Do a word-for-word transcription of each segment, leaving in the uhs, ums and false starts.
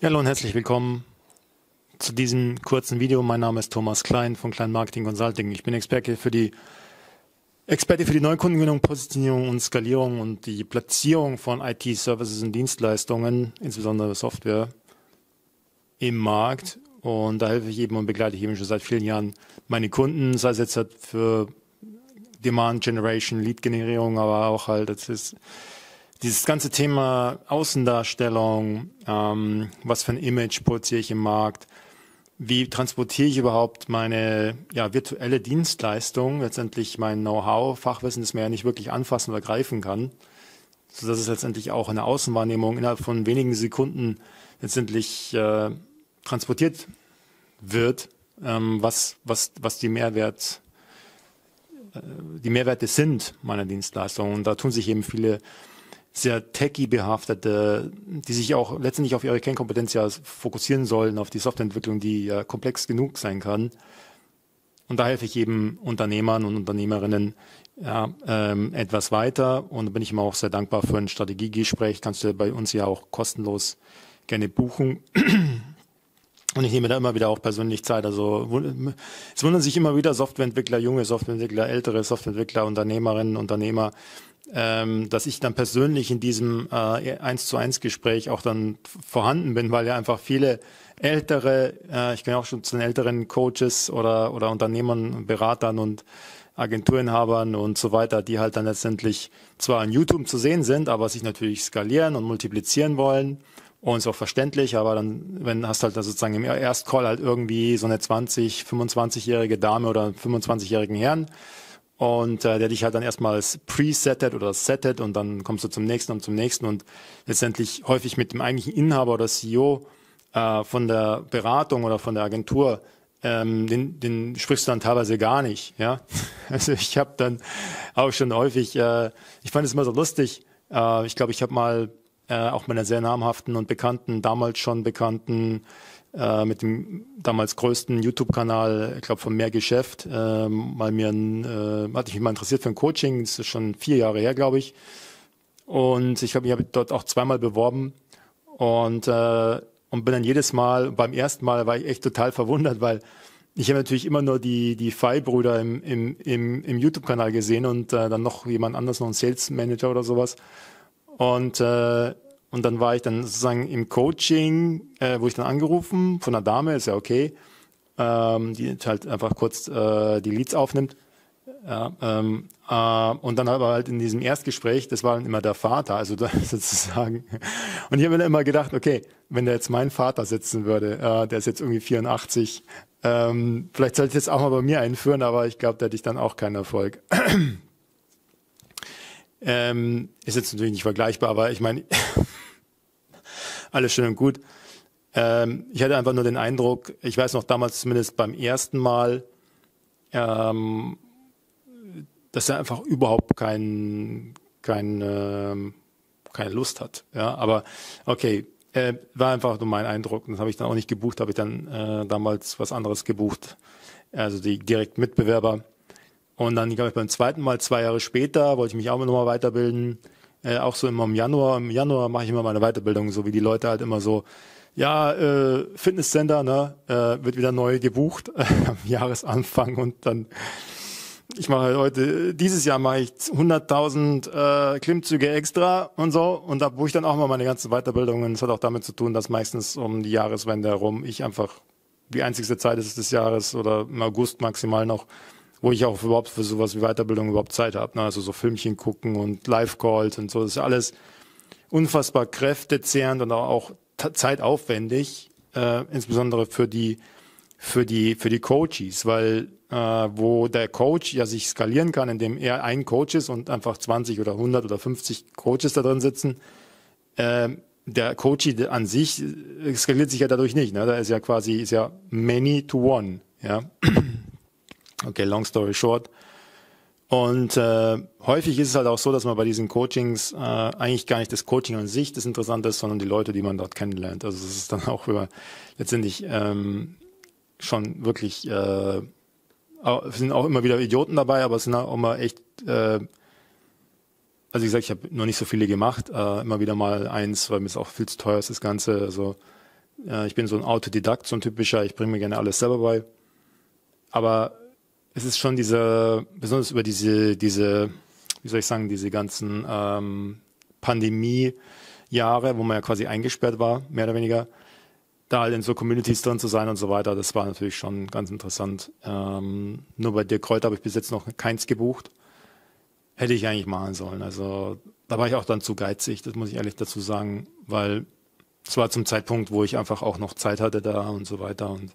Ja, hallo und herzlich willkommen zu diesem kurzen Video. Mein Name ist Thomas Klein von Klein Marketing Consulting. Ich bin Experte für die Experte für die Neukundengewinnung, Positionierung und Skalierung und die Platzierung von I T-Services und Dienstleistungen, insbesondere Software, im Markt. Und da helfe ich eben und begleite ich eben schon seit vielen Jahren meine Kunden, sei es jetzt halt für Demand Generation, Lead-Generierung, aber auch halt, das ist dieses ganze Thema Außendarstellung, ähm, was für ein Image produziere ich im Markt, wie transportiere ich überhaupt meine ja, virtuelle Dienstleistung, letztendlich mein Know-how, Fachwissen, das man ja nicht wirklich anfassen oder greifen kann, sodass es letztendlich auch in der Außenwahrnehmung innerhalb von wenigen Sekunden letztendlich äh, transportiert wird, ähm, was, was, was die Mehrwert, äh, die Mehrwerte sind meiner Dienstleistung. Und da tun sich eben viele sehr techie-behaftete, die sich auch letztendlich auf ihre Kernkompetenz ja fokussieren sollen, auf die Softwareentwicklung, die ja komplex genug sein kann. Und da helfe ich eben Unternehmern und Unternehmerinnen ja, ähm, etwas weiter. Und da bin ich immer auch sehr dankbar für ein Strategiegespräch. Kannst du bei uns ja auch kostenlos gerne buchen. Und ich nehme da immer wieder auch persönlich Zeit. Also es wundern sich immer wieder Softwareentwickler, junge Softwareentwickler, ältere Softwareentwickler, Unternehmerinnen, Unternehmer, ähm, dass ich dann persönlich in diesem äh, eins zu eins Gespräch auch dann vorhanden bin, weil ja einfach viele ältere, äh, ich kenne auch schon zu den älteren Coaches oder, oder Unternehmern, Beratern und Agenturinhabern und so weiter, die halt dann letztendlich zwar an YouTube zu sehen sind, aber sich natürlich skalieren und multiplizieren wollen. Und ist auch verständlich, aber dann, wenn hast halt sozusagen im Erstcall halt irgendwie so eine zwanzig, fünfundzwanzigjährige Dame oder einen fünfundzwanzigjährigen Herrn und äh, der dich halt dann erstmal presettet oder settet und dann kommst du zum nächsten und zum nächsten und letztendlich häufig mit dem eigentlichen Inhaber oder C E O äh, von der Beratung oder von der Agentur, ähm, den, den sprichst du dann teilweise gar nicht, ja. Also ich habe dann auch schon häufig, äh, ich fand es immer so lustig, äh, ich glaube, ich habe mal Äh, auch mit einer sehr namhaften und bekannten, damals schon bekannten, äh, mit dem damals größten YouTube-Kanal, ich glaube von Mehr Geschäft, äh, mal mir ein, äh, hatte ich mich mal interessiert für ein Coaching, das ist schon vier Jahre her, glaube ich. Und ich habe mich hab dort auch zweimal beworben und, äh, und bin dann jedes Mal, beim ersten Mal war ich echt total verwundert, weil ich habe natürlich immer nur die, die Fei-Brüder im, im, im, im YouTube-Kanal gesehen und äh, dann noch jemand anderes, noch ein Sales Manager oder sowas. Und, äh, und dann war ich dann sozusagen im Coaching, äh, wo ich dann angerufen von einer Dame, ist ja okay, ähm, die halt einfach kurz äh, die Leads aufnimmt. Ja, ähm, äh, und dann aber halt in diesem Erstgespräch, das war dann immer der Vater, also da sozusagen. Und ich habe mir dann immer gedacht, okay, wenn da jetzt mein Vater sitzen würde, äh, der ist jetzt irgendwie vierundachtzig, ähm, vielleicht sollte ich jetzt auch mal bei mir einführen, aber ich glaube, da hätte ich dann auch keinen Erfolg. Ähm, ist jetzt natürlich nicht vergleichbar, aber ich meine, alles schön und gut. Ähm, ich hatte einfach nur den Eindruck, ich weiß noch damals zumindest beim ersten Mal, ähm, dass er einfach überhaupt kein, kein, ähm, keine Lust hat. Ja, aber okay, äh, war einfach nur mein Eindruck. Das habe ich dann auch nicht gebucht, habe ich dann äh, damals was anderes gebucht. Also die direkten Mitbewerber. Und dann, glaube ich, beim zweiten Mal, zwei Jahre später, wollte ich mich auch nochmal weiterbilden. Äh, auch so immer im Januar. Im Januar mache ich immer meine Weiterbildung, so wie die Leute halt immer so, ja, äh, Fitnesscenter, ne, äh, wird wieder neu gebucht äh, am Jahresanfang und dann, ich mache halt heute, dieses Jahr mache ich hunderttausend äh, Klimmzüge extra und so und da buche ich dann auch mal meine ganzen Weiterbildungen. Das hat auch damit zu tun, dass meistens um die Jahreswende herum ich einfach die einzigste Zeit ist des Jahres oder im August maximal noch, wo ich auch überhaupt für sowas wie Weiterbildung überhaupt Zeit habe. Ne? Also so Filmchen gucken und Live-Calls und so. Das ist alles unfassbar kräftezehrend und auch zeitaufwendig, äh, insbesondere für die für die für die Coaches, weil äh, wo der Coach ja sich skalieren kann, indem er ein Coach ist und einfach zwanzig oder hundert oder fünfzig Coaches da drin sitzen. Äh, der Coach an sich skaliert sich ja dadurch nicht. Ne? Da ist ja quasi ist ja many to one. Ja. Okay, long story short. Und äh, häufig ist es halt auch so, dass man bei diesen Coachings äh, eigentlich gar nicht das Coaching an sich das Interessante ist, sondern die Leute, die man dort kennenlernt. Also es ist dann auch über letztendlich ähm, schon wirklich, äh, es sind auch immer wieder Idioten dabei, aber es sind auch immer echt, äh, also wie gesagt, ich habe noch nicht so viele gemacht, äh, immer wieder mal eins, weil mir es auch viel zu teuer ist, das Ganze. Also Äh, ich bin so ein Autodidakt, so ein typischer, ich bringe mir gerne alles selber bei. Aber es ist schon diese, besonders über diese, diese, wie soll ich sagen, diese ganzen ähm, Pandemie-Jahre, wo man ja quasi eingesperrt war, mehr oder weniger, da halt in so Communities drin zu sein und so weiter, das war natürlich schon ganz interessant. Ähm, nur bei Dirk Kräuter habe ich bis jetzt noch keins gebucht. Hätte ich eigentlich machen sollen. Also da war ich auch dann zu geizig, das muss ich ehrlich dazu sagen, weil es war zum Zeitpunkt, wo ich einfach auch noch Zeit hatte da und so weiter und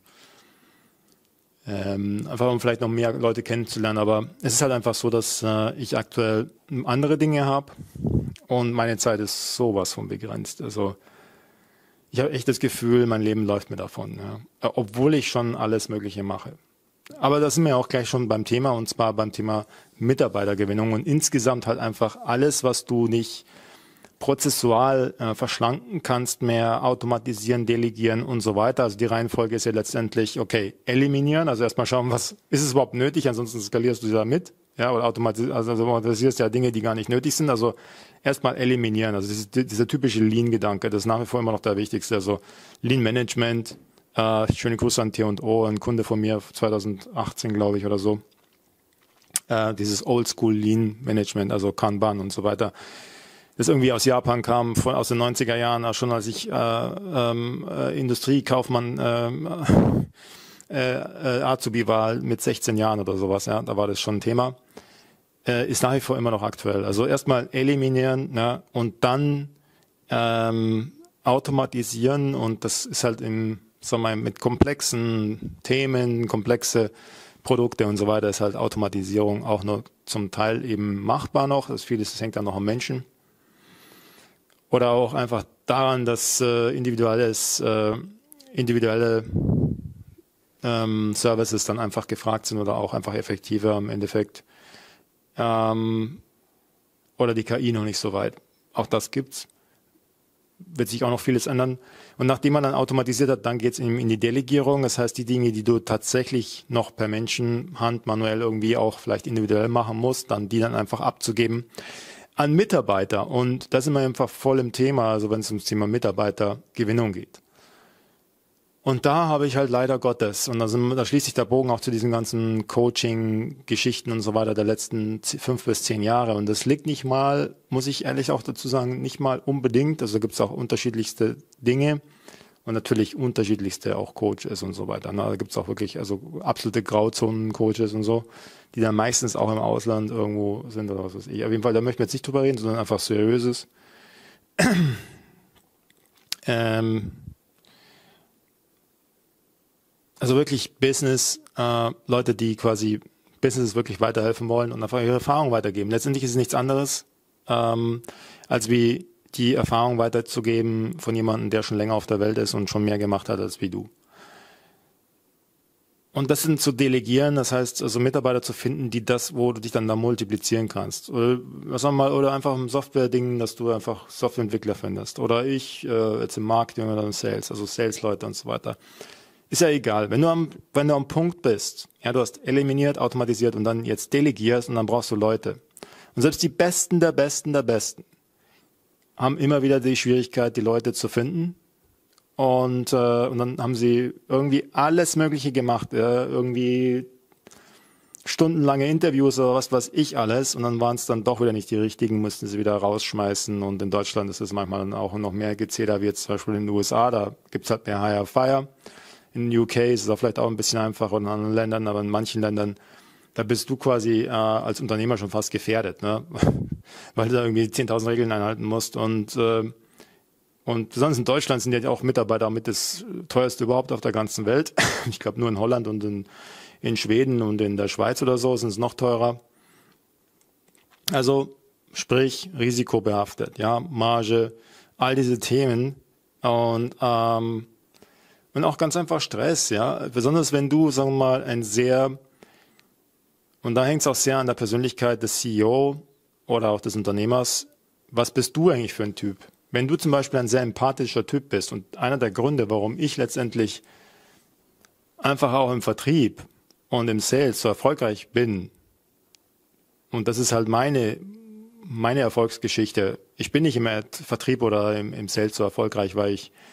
ähm, einfach um vielleicht noch mehr Leute kennenzulernen. Aber es ist halt einfach so, dass äh, ich aktuell andere Dinge habe und meine Zeit ist sowas von begrenzt. Also ich habe echt das Gefühl, mein Leben läuft mir davon, ja. Obwohl ich schon alles Mögliche mache. Aber da sind wir auch gleich schon beim Thema, und zwar beim Thema Mitarbeitergewinnung und insgesamt halt einfach alles, was du nicht prozessual äh, verschlanken kannst, mehr automatisieren, delegieren und so weiter. Also die Reihenfolge ist ja letztendlich, okay, eliminieren, also erstmal schauen, was ist es überhaupt nötig, ansonsten skalierst du sie da mit, ja, oder automatis also automatisierst ja Dinge, die gar nicht nötig sind. Also erstmal eliminieren, also dieses, dieser typische Lean-Gedanke, das ist nach wie vor immer noch der wichtigste. Also Lean-Management, äh, schöne Grüße an T und O, ein Kunde von mir, zwanzig achtzehn glaube ich oder so, äh, dieses Oldschool-Lean-Management, also Kanban und so weiter, das irgendwie aus Japan kam, von, aus den neunziger Jahren, auch schon als ich äh, ähm, äh, Industriekaufmann äh, äh, Azubi war mit sechzehn Jahren oder sowas, ja, da war das schon ein Thema, äh, ist nach wie vor immer noch aktuell. Also erstmal eliminieren, ja, und dann ähm, automatisieren, und das ist halt im, sagen wir mal, mit komplexen Themen, komplexe Produkte und so weiter, ist halt Automatisierung auch nur zum Teil eben machbar noch. Das vieles, das hängt dann noch am Menschen. Oder auch einfach daran, dass äh, individuelles, äh, individuelle ähm, Services dann einfach gefragt sind oder auch einfach effektiver im Endeffekt. Ähm, oder die K I noch nicht so weit. Auch das gibt's. Wird sich auch noch vieles ändern. Und nachdem man dann automatisiert hat, dann geht's in, in die Delegierung. Das heißt, die Dinge, die du tatsächlich noch per Menschenhand manuell irgendwie auch vielleicht individuell machen musst, dann die dann einfach abzugeben an Mitarbeiter. Und da sind wir einfach voll im Thema, also wenn es ums Thema Mitarbeitergewinnung geht. Und da habe ich halt leider Gottes, und da, sind, da schließt sich der Bogen auch zu diesen ganzen Coaching-Geschichten und so weiter der letzten fünf bis zehn Jahre. Und das liegt nicht mal, muss ich ehrlich auch dazu sagen, nicht mal unbedingt. Also da gibt es auch unterschiedlichste Dinge und natürlich unterschiedlichste auch Coaches und so weiter. Da gibt es auch wirklich also absolute Grauzonen-Coaches und so, die dann meistens auch im Ausland irgendwo sind oder was weiß ich. Auf jeden Fall, da möchten wir jetzt nicht drüber reden, sondern einfach seriöses. ähm, also wirklich Business, äh, Leute, die quasi Businesses wirklich weiterhelfen wollen und einfach ihre Erfahrung weitergeben. Letztendlich ist es nichts anderes, ähm, als wie die Erfahrung weiterzugeben von jemandem, der schon länger auf der Welt ist und schon mehr gemacht hat als wie du. Und das sind zu delegieren, das heißt also Mitarbeiter zu finden, die das, wo du dich dann da multiplizieren kannst. Oder was sagen wir mal, oder einfach im Software-Ding, dass du einfach Softwareentwickler findest. Oder ich äh, jetzt im Marketing oder im Sales, also Sales-Leute und so weiter. Ist ja egal. Wenn du am, wenn du am Punkt bist, ja, du hast eliminiert, automatisiert und dann jetzt delegierst und dann brauchst du Leute. Und selbst die Besten der Besten der Besten haben immer wieder die Schwierigkeit, die Leute zu finden. Und, äh, und dann haben sie irgendwie alles Mögliche gemacht, ja, irgendwie stundenlange Interviews oder was weiß ich alles. Und dann waren es dann doch wieder nicht die richtigen, mussten sie wieder rausschmeißen. Und in Deutschland ist es manchmal dann auch noch mehr Gezähler wie jetzt zum Beispiel in den U S A. Da gibt's halt mehr Hire Fire. In den U K ist es auch vielleicht auch ein bisschen einfacher und in anderen Ländern, aber in manchen Ländern, da bist du quasi äh, als Unternehmer schon fast gefährdet, ne? Weil du da irgendwie zehntausend Regeln einhalten musst. Und äh, Und besonders in Deutschland sind ja auch Mitarbeiter mit das teuerste überhaupt auf der ganzen Welt. Ich glaube, nur in Holland und in, in Schweden und in der Schweiz oder so sind es noch teurer. Also sprich risikobehaftet, ja, Marge, all diese Themen und ähm, und auch ganz einfach Stress, ja. Besonders wenn du, sagen wir mal, ein sehr, und da hängt es auch sehr an der Persönlichkeit des C E O oder auch des Unternehmers, was bist du eigentlich für ein Typ? Wenn du zum Beispiel ein sehr empathischer Typ bist, und einer der Gründe, warum ich letztendlich einfach auch im Vertrieb und im Sales so erfolgreich bin, und das ist halt meine, meine Erfolgsgeschichte. Ich bin nicht im Vertrieb oder im, im Sales so erfolgreich, weil ich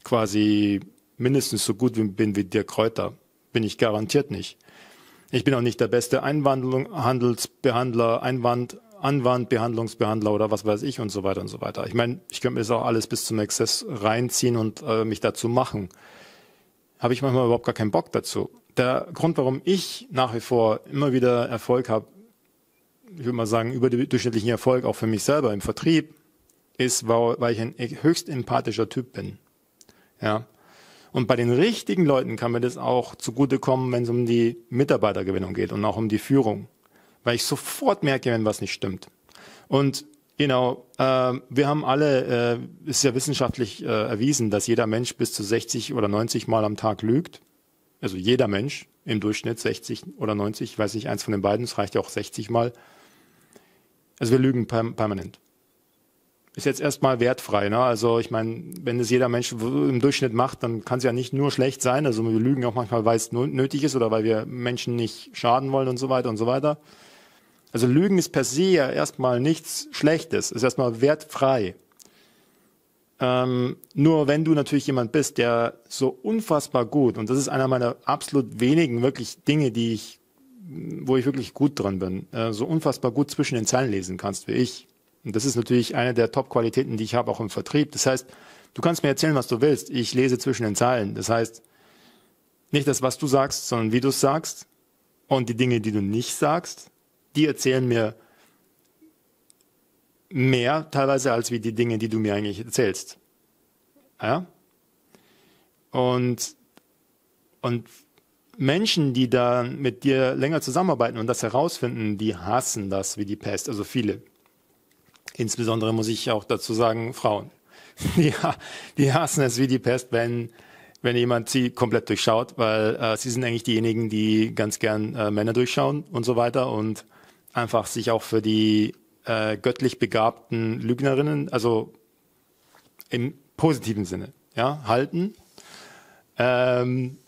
quasi mindestens so gut bin wie Dirk Kräuter. Bin ich garantiert nicht. Ich bin auch nicht der beste Einwandhandelsbehandler, Einwand, Anwandbehandlungsbehandler oder was weiß ich und so weiter und so weiter. Ich meine, ich könnte mir das auch alles bis zum Exzess reinziehen und äh, mich dazu machen. Habe ich manchmal überhaupt gar keinen Bock dazu. Der Grund, warum ich nach wie vor immer wieder Erfolg habe, ich würde mal sagen, überdurchschnittlichen Erfolg auch für mich selber im Vertrieb, ist, weil ich ein höchst empathischer Typ bin. Ja. Und bei den richtigen Leuten kann mir das auch zugutekommen, wenn es um die Mitarbeitergewinnung geht und auch um die Führung. Weil ich sofort merke, wenn was nicht stimmt. Und genau, äh, wir haben alle, äh, ist ja wissenschaftlich äh, erwiesen, dass jeder Mensch bis zu sechzig oder neunzig Mal am Tag lügt. Also jeder Mensch im Durchschnitt sechzig oder neunzig, ich weiß nicht, eins von den beiden, es reicht ja auch sechzig Mal. Also wir lügen permanent. Ist jetzt erstmal wertfrei, ne? Also ich meine, wenn das jeder Mensch im Durchschnitt macht, dann kann es ja nicht nur schlecht sein. Also wir lügen auch manchmal, weil es nötig ist oder weil wir Menschen nicht schaden wollen und so weiter und so weiter. Also Lügen ist per se ja erstmal nichts Schlechtes, ist erstmal wertfrei. Ähm, nur wenn du natürlich jemand bist, der so unfassbar gut, und das ist einer meiner absolut wenigen wirklich Dinge, die ich, wo ich wirklich gut drin bin, äh, so unfassbar gut zwischen den Zeilen lesen kannst wie ich. Und das ist natürlich eine der Top-Qualitäten, die ich habe, auch im Vertrieb. Das heißt, du kannst mir erzählen, was du willst. Ich lese zwischen den Zeilen. Das heißt, nicht das, was du sagst, sondern wie du es sagst. Und die Dinge, die du nicht sagst, die erzählen mir mehr teilweise, als wie die Dinge, die du mir eigentlich erzählst. Ja? Und, und Menschen, die da mit dir länger zusammenarbeiten und das herausfinden, die hassen das wie die Pest. Also viele. Insbesondere muss ich auch dazu sagen, Frauen. Die, die hassen es wie die Pest, wenn, wenn jemand sie komplett durchschaut, weil äh, sie sind eigentlich diejenigen, die ganz gern äh, Männer durchschauen und so weiter und einfach sich auch für die äh, göttlich begabten Lügnerinnen, also im positiven Sinne, ja, halten. Ähm,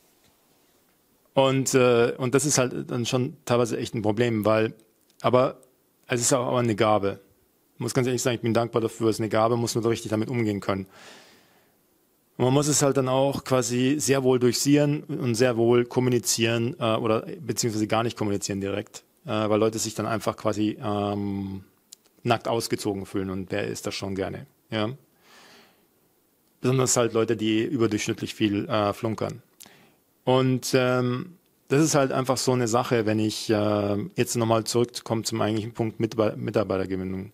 und, äh, und das ist halt dann schon teilweise echt ein Problem, weil, aber es ist auch eine Gabe. Ich muss ganz ehrlich sagen, ich bin dankbar dafür, es ist eine Gabe, muss man so richtig damit umgehen können. Und man muss es halt dann auch quasi sehr wohl durchsehen und sehr wohl kommunizieren äh, oder beziehungsweise gar nicht kommunizieren direkt, äh, weil Leute sich dann einfach quasi ähm, nackt ausgezogen fühlen und wer ist das schon gerne, ja. Besonders halt Leute, die überdurchschnittlich viel äh, flunkern. Und ähm, das ist halt einfach so eine Sache, wenn ich äh, jetzt nochmal zurückkomme zum eigentlichen Punkt Mitarbeiter- Mitarbeitergewinnung.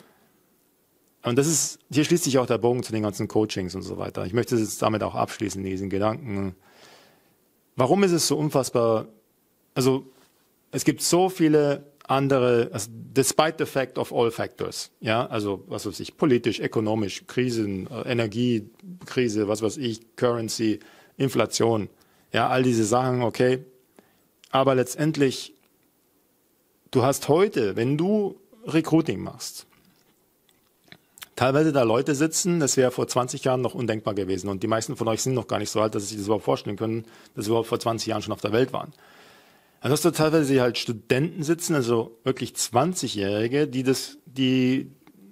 Und das ist, hier schließt sich auch der Bogen zu den ganzen Coachings und so weiter. Ich möchte es damit auch abschließen, diesen Gedanken. Warum ist es so unfassbar, also es gibt so viele andere, also despite the fact of all factors, ja, also was weiß ich, politisch, ökonomisch, Krisen, äh, Energiekrise, was weiß ich, Currency, Inflation, ja, all diese Sachen, okay. Aber letztendlich, du hast heute, wenn du Recruiting machst, teilweise da Leute sitzen, das wäre vor zwanzig Jahren noch undenkbar gewesen. Und die meisten von euch sind noch gar nicht so alt, dass sie sich das überhaupt vorstellen können, dass sie überhaupt vor zwanzig Jahren schon auf der Welt waren. Also hast du teilweise halt Studenten sitzen, also wirklich zwanzigjährige, die das, die,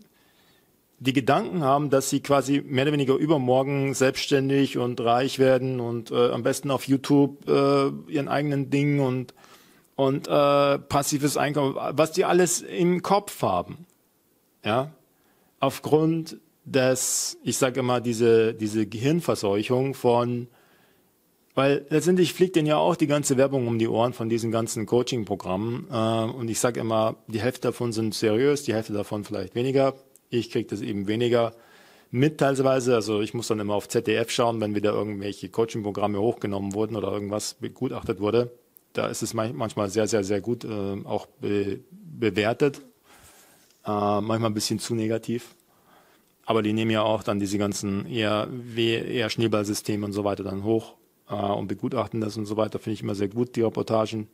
die Gedanken haben, dass sie quasi mehr oder weniger übermorgen selbstständig und reich werden und äh, am besten auf YouTube äh, ihren eigenen Ding und, und äh, passives Einkommen, was die alles im Kopf haben. Ja. Aufgrund des, ich sage immer, diese, diese Gehirnverseuchung von, weil letztendlich fliegt denen ja auch die ganze Werbung um die Ohren von diesen ganzen Coaching-Programmen. Äh, und ich sage immer, die Hälfte davon sind seriös, die Hälfte davon vielleicht weniger. Ich kriege das eben weniger mit teilweise. Also ich muss dann immer auf Z D F schauen, wenn wieder irgendwelche Coaching-Programme hochgenommen wurden oder irgendwas begutachtet wurde. Da ist es manchmal sehr, sehr, sehr gut äh, auch be bewertet. Äh, manchmal ein bisschen zu negativ. Aber die nehmen ja auch dann diese ganzen eher, eher Schneeballsysteme und so weiter dann hoch äh, und begutachten das und so weiter. Finde ich immer sehr gut, die Reportagen.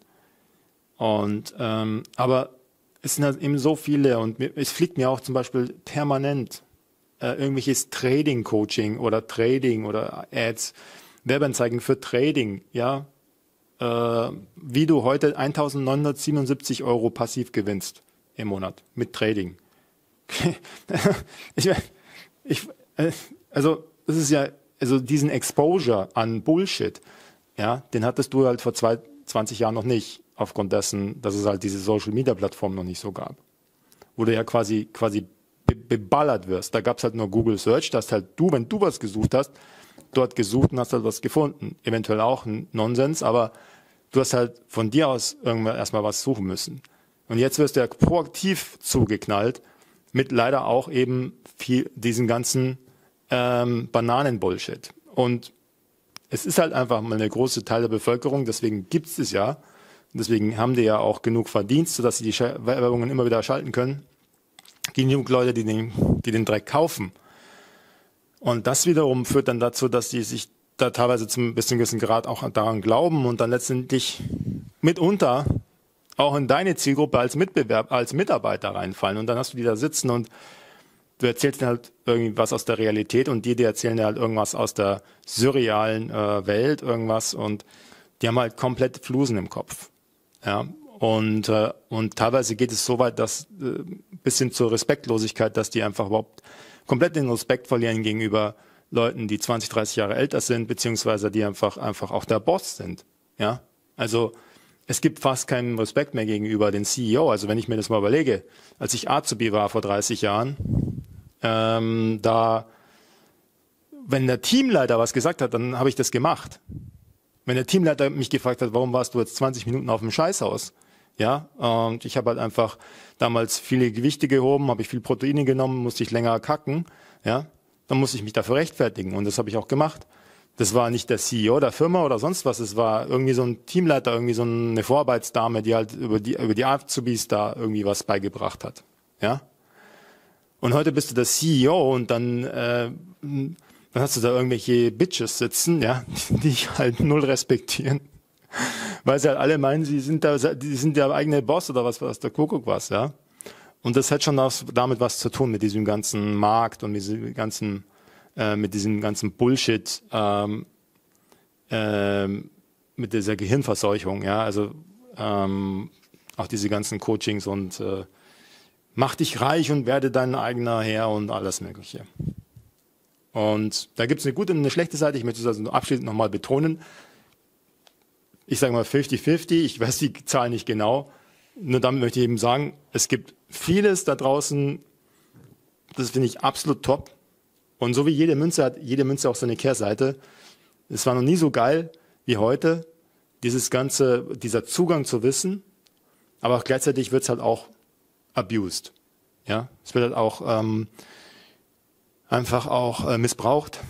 Und ähm, aber es sind halt eben so viele und mir, es fliegt mir auch zum Beispiel permanent äh, irgendwelches Trading-Coaching oder Trading oder Ads, Werbeanzeigen für Trading, ja, äh, wie du heute eintausendneunhundertsiebenundsiebzig Euro passiv gewinnst im Monat mit Trading. ich, ich, also das ist ja also diesen Exposure an Bullshit, ja, den hattest du halt vor zwei, zwanzig Jahren noch nicht, aufgrund dessen, dass es halt diese Social-Media-Plattform noch nicht so gab. Wo du ja quasi, quasi be beballert wirst. Da gab es halt nur Google Search, dass halt du, wenn du was gesucht hast, dort gesucht und hast halt was gefunden. Eventuell auch ein Nonsens, aber du hast halt von dir aus irgendwann erstmal was suchen müssen. Und jetzt wirst du ja proaktiv zugeknallt mit leider auch eben viel diesen ganzen ähm, Bananen-Bullshit. Und es ist halt einfach mal eine große Teil der Bevölkerung, deswegen gibt es es ja. Deswegen haben die ja auch genug Verdienst, sodass sie die Werbungen immer wieder schalten können. Genug Leute, die den, die den Dreck kaufen. Und das wiederum führt dann dazu, dass die sich da teilweise zum bis zu einem gewissen Grad auch daran glauben und dann letztendlich mitunter auch in deine Zielgruppe als Mitbewerb, als Mitarbeiter reinfallen. Und dann hast du die da sitzen und du erzählst denen halt irgendwie was aus der Realität und die, die erzählen dir halt irgendwas aus der surrealen äh, Welt, irgendwas und die haben halt komplett Flusen im Kopf. Ja, und, äh, und teilweise geht es so weit, dass äh, bis hin zur Respektlosigkeit, dass die einfach überhaupt komplett den Respekt verlieren gegenüber Leuten, die zwanzig, dreißig Jahre älter sind, beziehungsweise die einfach, einfach auch der Boss sind. Ja, also es gibt fast keinen Respekt mehr gegenüber den C E O. Also wenn ich mir das mal überlege, als ich Azubi war vor dreißig Jahren, ähm, da, wenn der Teamleiter was gesagt hat, dann habe ich das gemacht. Wenn der Teamleiter mich gefragt hat, warum warst du jetzt zwanzig Minuten auf dem Scheißhaus? Ja, und ich habe halt einfach damals viele Gewichte gehoben, habe ich viel Proteine genommen, musste ich länger kacken, ja, dann musste ich mich dafür rechtfertigen und das habe ich auch gemacht. Das war nicht der C E O der Firma oder sonst was, es war irgendwie so ein Teamleiter, irgendwie so eine Vorarbeitsdame, die halt über die, über die Azubis da irgendwie was beigebracht hat, ja. Und heute bist du der C E O und dann, äh, dann hast du da irgendwelche Bitches sitzen, ja, die dich halt null respektieren. Weil sie halt alle meinen, sie sind da, die sind der eigene Boss oder was, was der Kuckuck was, ja. Und das hat schon was, damit was zu tun, mit diesem ganzen Markt und mit diesem ganzen, äh, mit diesem ganzen Bullshit, ähm, ähm, mit dieser Gehirnverseuchung, ja. Also, ähm, auch diese ganzen Coachings und, äh, mach dich reich und werde dein eigener Herr und alles Mögliche. Und da gibt es eine gute und eine schlechte Seite. Ich möchte es also abschließend nochmal betonen. Ich sage mal fünfzig fünfzig, ich weiß die Zahl nicht genau. Nur damit möchte ich eben sagen, es gibt vieles da draußen, das finde ich absolut top. Und so wie jede Münze hat jede Münze auch so eine Kehrseite. Es war noch nie so geil wie heute, dieses ganze, dieser Zugang zu Wissen. Aber auch gleichzeitig wird es halt auch abused. Ja, es wird halt auch ähm, einfach auch äh, missbraucht.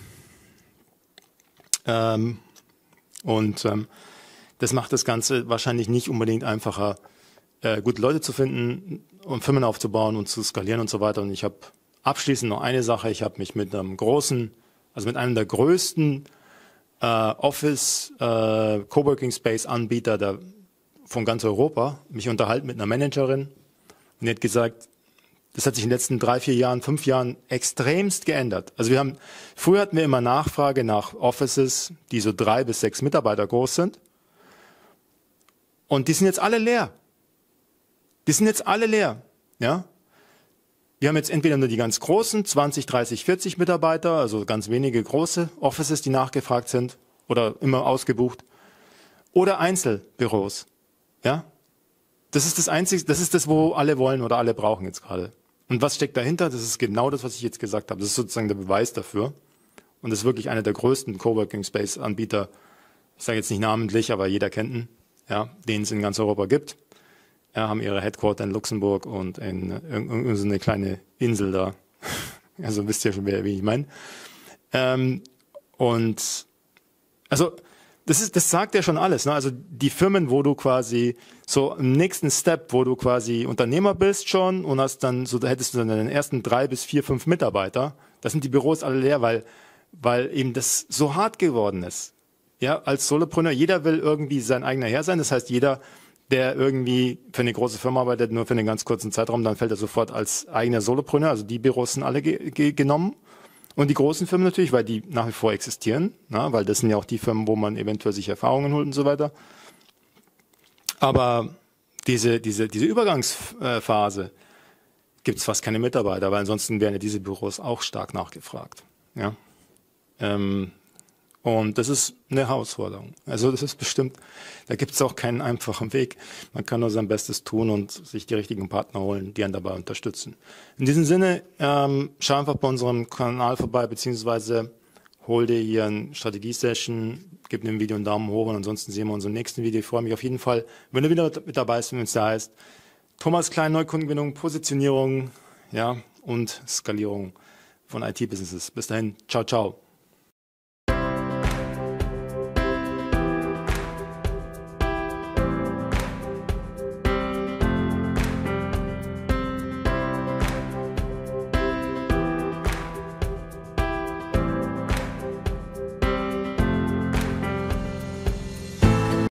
Ähm, und ähm, das macht das Ganze wahrscheinlich nicht unbedingt einfacher, äh, gute Leute zu finden und Firmen aufzubauen und zu skalieren und so weiter. Und ich habe abschließend noch eine Sache. Ich habe mich mit einem großen, also mit einem der größten äh, Office äh, Coworking Space Anbieter der, von ganz Europa mich unterhalten mit einer Managerin. Und die hat gesagt, das hat sich in den letzten drei, vier Jahren, fünf Jahren extremst geändert. Also wir haben, früher hatten wir immer Nachfrage nach Offices, die so drei bis sechs Mitarbeiter groß sind. Und die sind jetzt alle leer. Die sind jetzt alle leer. Ja? Wir haben jetzt entweder nur die ganz großen, zwanzig, dreißig, vierzig Mitarbeiter, also ganz wenige große Offices, die nachgefragt sind oder immer ausgebucht. Oder Einzelbüros. Ja? Das ist das Einzige, das ist das, wo alle wollen oder alle brauchen jetzt gerade. Und was steckt dahinter? Das ist genau das, was ich jetzt gesagt habe. Das ist sozusagen der Beweis dafür. Und das ist wirklich einer der größten Coworking Space Anbieter. Ich sage jetzt nicht namentlich, aber jeder kennt ihn, ja, den es in ganz Europa gibt. Ja, haben ihre Headquarter in Luxemburg und in irgendeine so eine kleine Insel da. Also wisst ihr schon, wer, wie ich meine. Ähm, und also Das ist, das sagt ja schon alles. Ne? Also die Firmen, wo du quasi so im nächsten Step, wo du quasi Unternehmer bist schon und hast dann so, da hättest du dann deinen ersten drei bis vier, fünf Mitarbeiter. Das sind die Büros alle leer, weil, weil eben das so hart geworden ist. Ja, als Solopreneur, jeder will irgendwie sein eigener Herr sein. Das heißt, jeder, der irgendwie für eine große Firma arbeitet, nur für einen ganz kurzen Zeitraum, dann fällt er sofort als eigener Solopreneur. Also die Büros sind alle ge ge genommen. Und die großen Firmen natürlich, weil die nach wie vor existieren, na, weil das sind ja auch die Firmen, wo man eventuell sich Erfahrungen holt und so weiter. Aber diese, diese, diese Übergangsphase gibt es fast keine Mitarbeiter, weil ansonsten wären ja diese Büros auch stark nachgefragt. Ja? Ähm, Und das ist eine Herausforderung. Also das ist bestimmt, da gibt es auch keinen einfachen Weg. Man kann nur sein Bestes tun und sich die richtigen Partner holen, die einen dabei unterstützen. In diesem Sinne, ähm, schau einfach bei unserem Kanal vorbei, beziehungsweise hol dir hier ein Strategie-Session, gib dem Video einen Daumen hoch und ansonsten sehen wir uns im nächsten Video. Ich freue mich auf jeden Fall, wenn du wieder mit dabei bist, wenn es da heißt Thomas Klein, Neukundengewinnung, Positionierung, ja, und Skalierung von I T-Businesses. Bis dahin, ciao, ciao.